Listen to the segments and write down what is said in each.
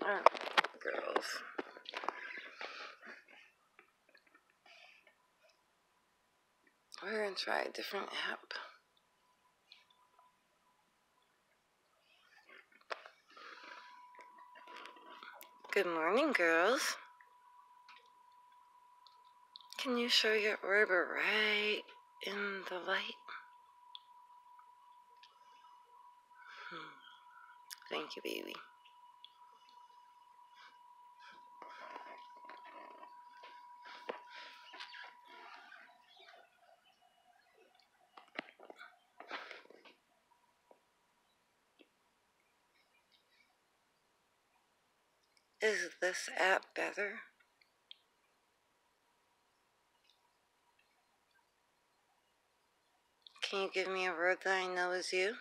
Alright, girls. We're gonna try a different app. Good morning, girls. Can you show your orb right in the light? Thank you, baby. Is this app better? Can you give me a word that I know is you?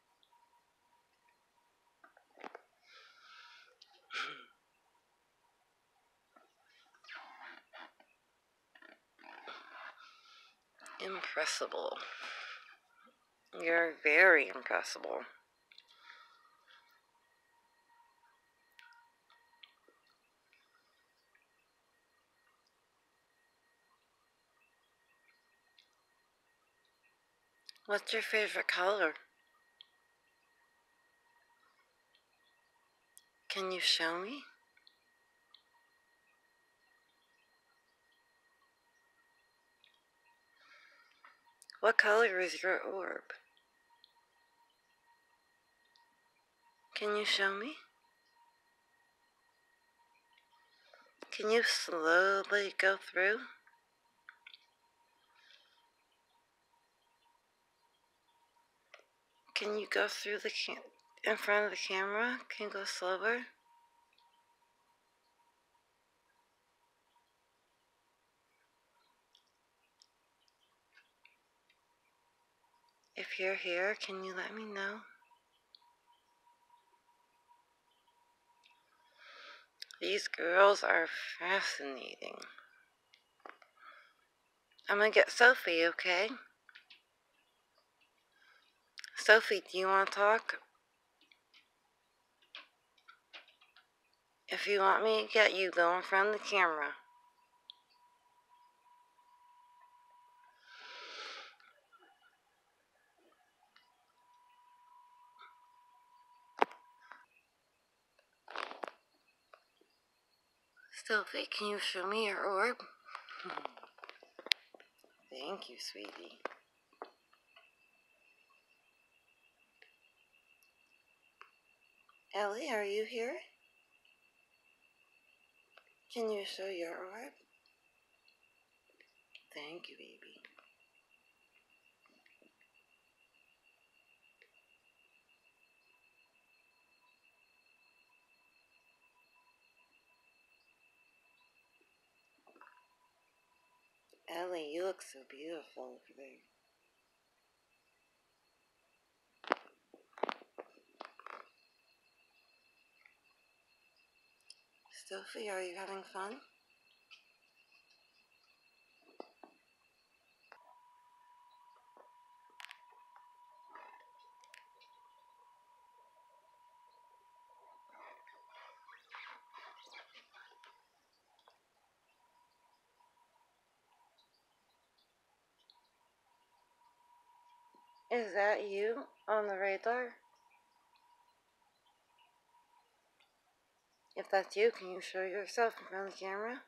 Impressible. You're very impressible. What's your favorite color? Can you show me? What color is your orb? Can you show me? Can you slowly go through? Can you go through in front of the camera? Can you go slower? If you're here, can you let me know? These girls are fascinating. I'm gonna get Sophie, okay? Sophie, do you want to talk? If you want me to get you, go in front of the camera. Sophie, can you show me your orb? Thank you, sweetie. Ellie, are you here? Can you show your orb? Thank you, baby. Ellie, you look so beautiful over there. Sophie, are you having fun? Is that you on the radar? If that's you, can you show yourself in front of the camera?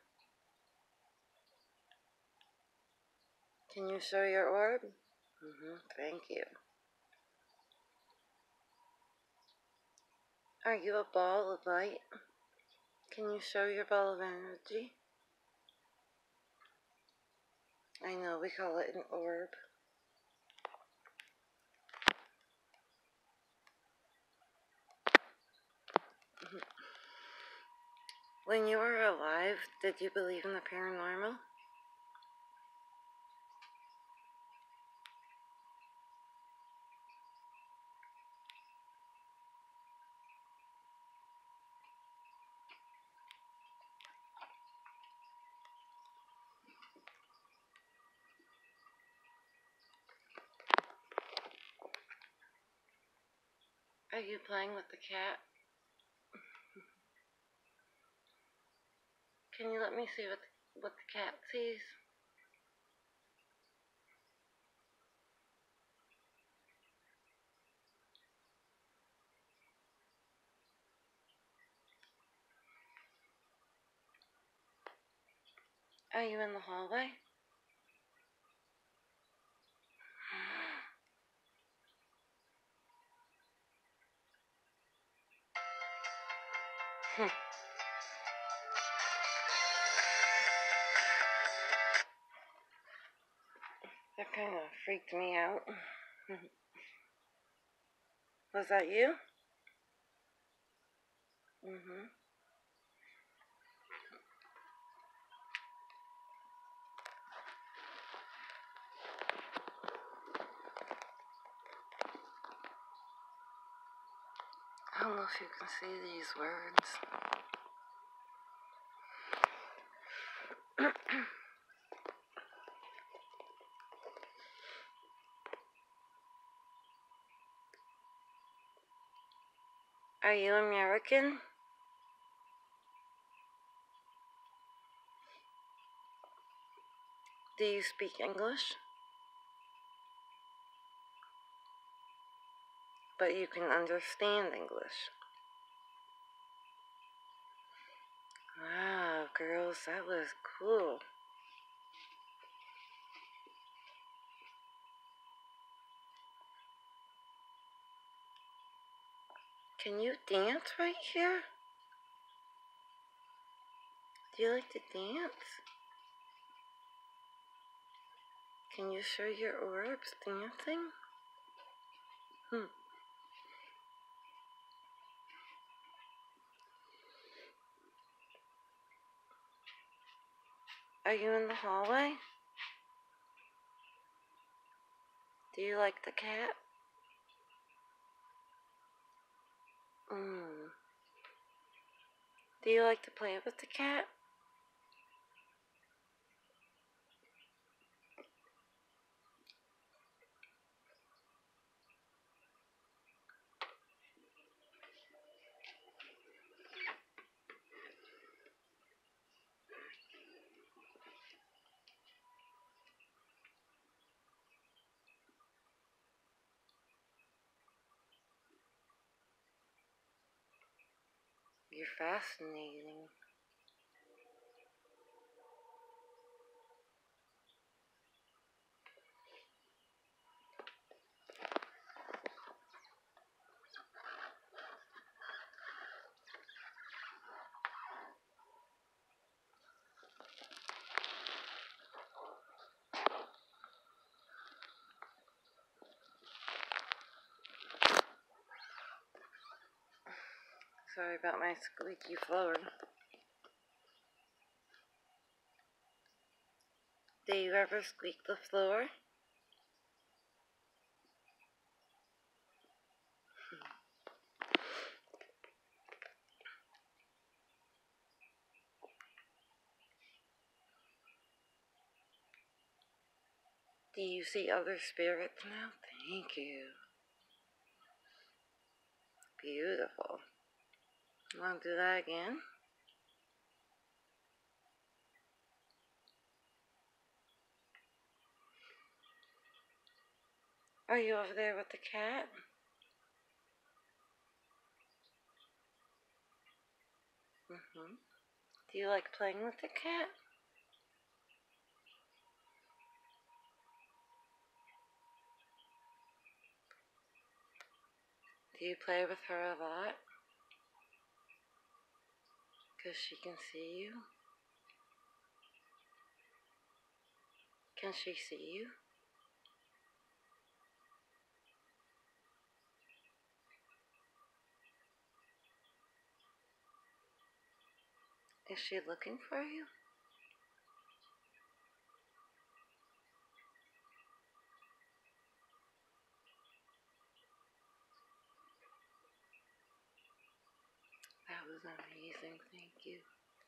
Can you show your orb? Thank you. Are you a ball of light? Can you show your ball of energy? I know, we call it an orb. When you were alive, did you believe in the paranormal? Are you playing with the cat? Can you let me see what the cat sees? Are you in the hallway? That kind of freaked me out. Was that you? Mm-hmm. I don't know if you can see these words. Are you American? Do you speak English? But you can understand English. Wow, girls, that was cool. Can you dance right here? Do you like to dance? Can you show your orbs dancing? Are you in the hallway? Do you like the cat? Do you like to play with the cat? You're fascinating. Sorry about my squeaky floor. Do you ever squeak the floor? Do you see other spirits now? Thank you. Beautiful. Want to do that again? Are you over there with the cat? Do you like playing with the cat? Do you play with her a lot? Because she can see you? Can she see you? Is she looking for you? That was amazing, thank you.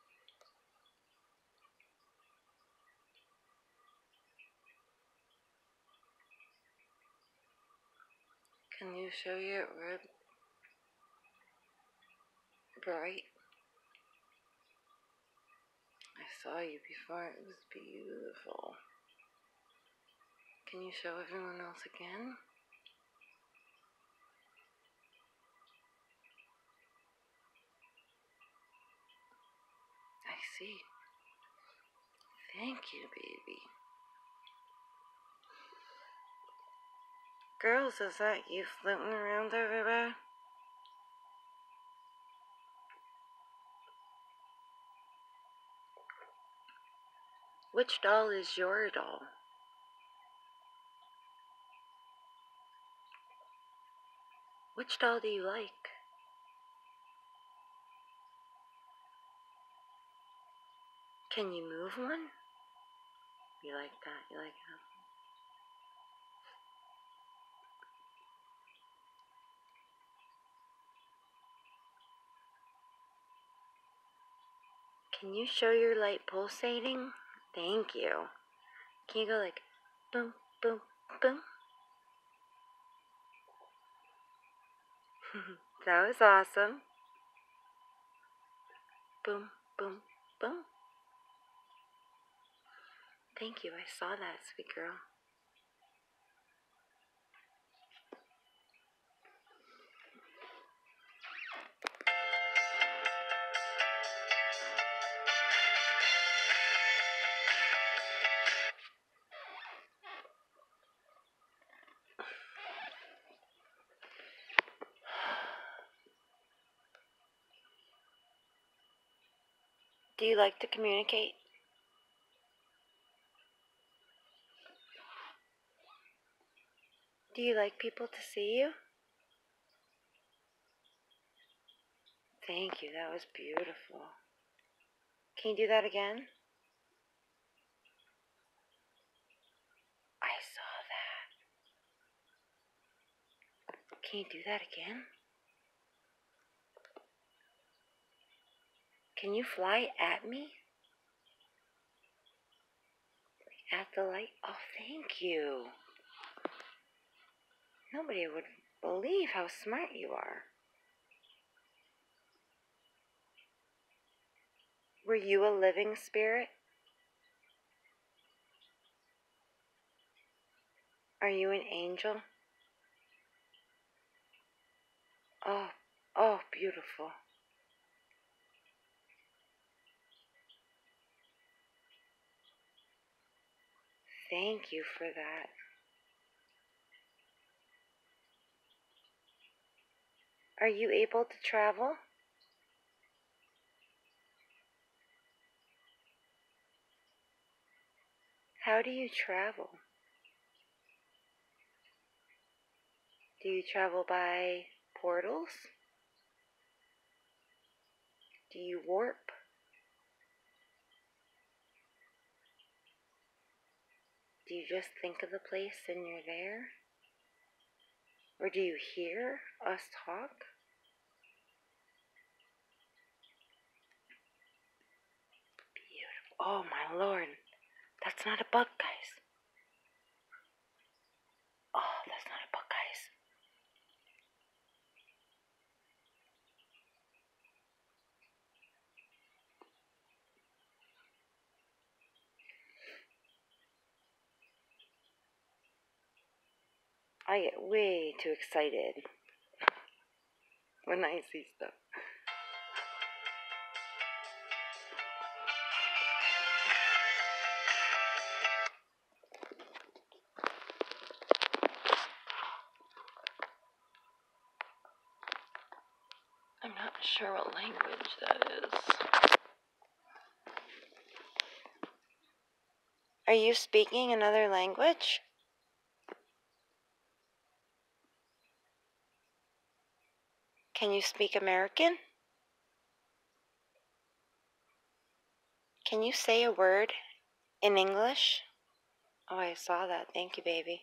Can you show your orb bright? I saw you before. It was beautiful. Can you show everyone else again? I see. Thank you, baby. Girls, is that you floating around everywhere? Which doll is your doll? Which doll do you like? Can you move one? You like that? You like that? Can you show your light pulsating? Thank you. Can you go like boom, boom, boom? That was awesome. Boom, boom, boom. Thank you. I saw that, sweet girl. Do you like to communicate? Do you like people to see you? Thank you. That was beautiful. Can you do that again? I saw that. Can you do that again? Can you fly at me? At the light? Oh, thank you. Nobody would believe how smart you are. Were you a living spirit? Are you an angel? Oh, oh, beautiful. Thank you for that. Are you able to travel? How do you travel? Do you travel by portals? Do you warp? Do you just think of the place and you're there? Or do you hear us talk? Beautiful. Oh my lord. That's not a bug, guys. Oh, that's not a bug, guys. I get way too excited when I see stuff. I'm not sure what language that is. Are you speaking another language? Can you speak American? Can you say a word in English? Oh, I saw that. Thank you, baby.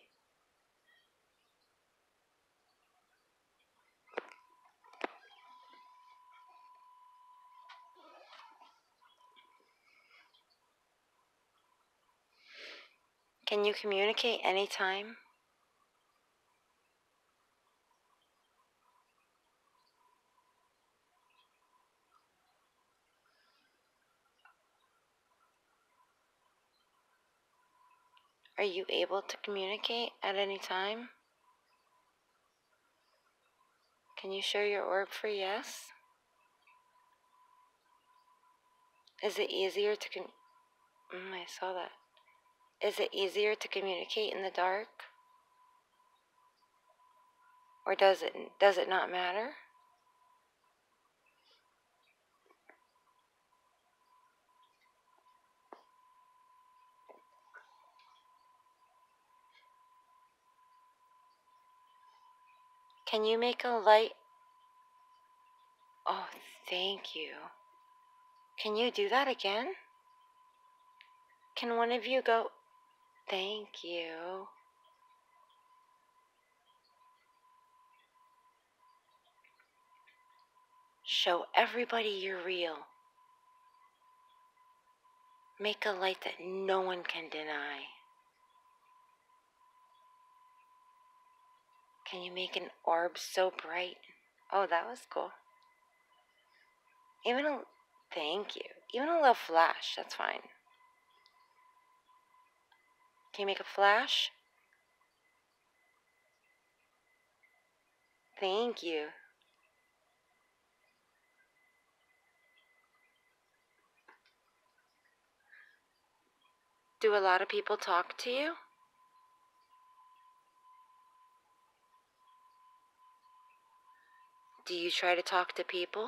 Can you communicate anytime? Are you able to communicate at any time? Can you show your orb for yes? Is it easier to I saw that. Is it easier to communicate in the dark? Or does it not matter? Can you make a light? Oh, thank you. Can you do that again? Can one of you go? Thank you. Show everybody you're real. Make a light that no one can deny. Can you make an orb so bright? Oh, that was cool. Thank you. Even a little flash, that's fine. Can you make a flash? Thank you. Do a lot of people talk to you? Do you try to talk to people?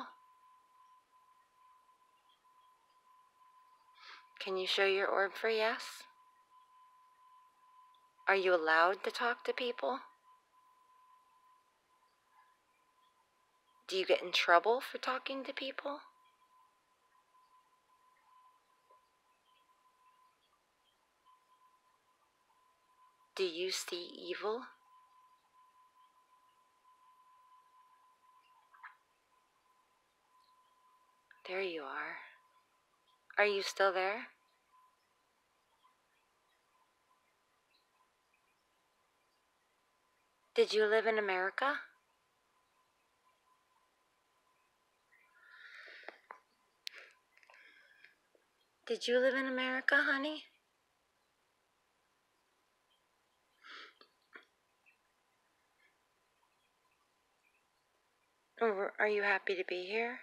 Can you show your orb for yes? Are you allowed to talk to people? Do you get in trouble for talking to people? Do you see evil? There you are. Are you still there? Did you live in America? Did you live in America, honey? Or are you happy to be here?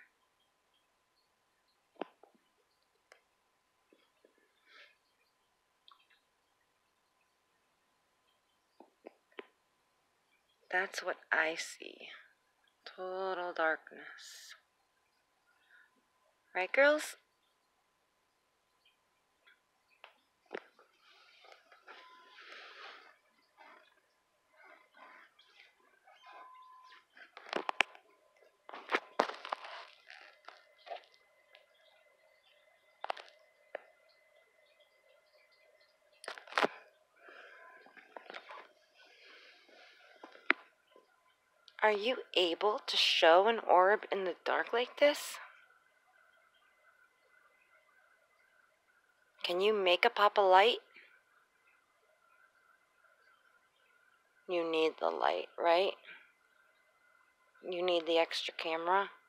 That's what I see. Total darkness. Right, girls? Are you able to show an orb in the dark like this? Can you make a pop of light? You need the light, right? You need the extra camera.